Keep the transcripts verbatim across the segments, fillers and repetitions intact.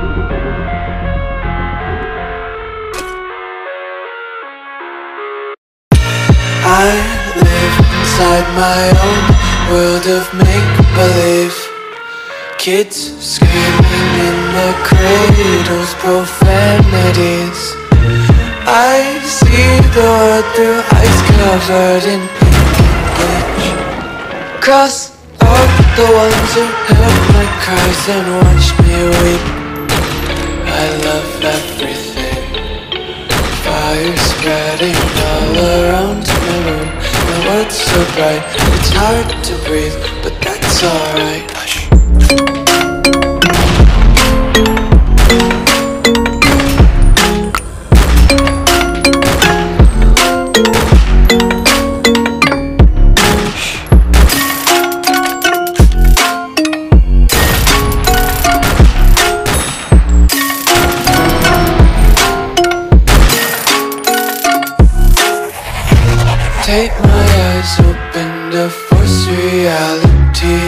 I live inside my own world of make-believe. Kids screaming in the cradles, profanities. I see the world through ice covered in ink and bleach. Cross out the ones who heard my cries and watched me weep. I love everything. Fire spreading all around my room. My world's so bright, it's hard to breathe, but that's alright. Hush. Take my eyes open to force reality.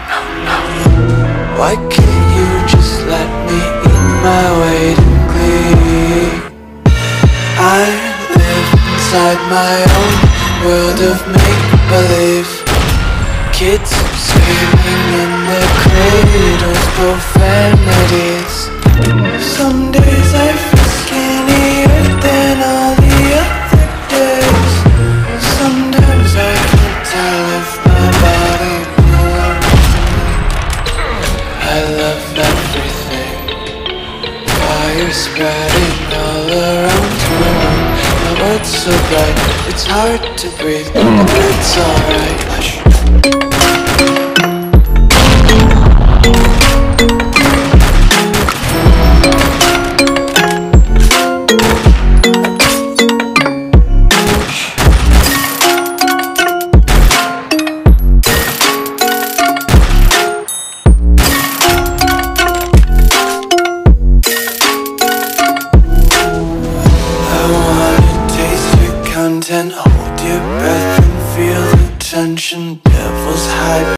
Why can't you just let me eat my weight in glee? I live inside my own world of make-believe. Kids screaming in their cradles, profanities. Some days I feel skinnier than all the other days. Sometimes I can't tell if my body moves. I love everything. Fire spreading all around my room. My world's so bright, it's hard to breathe, but it's alright. Hush. Hold your breath and feel the tension. Devils hide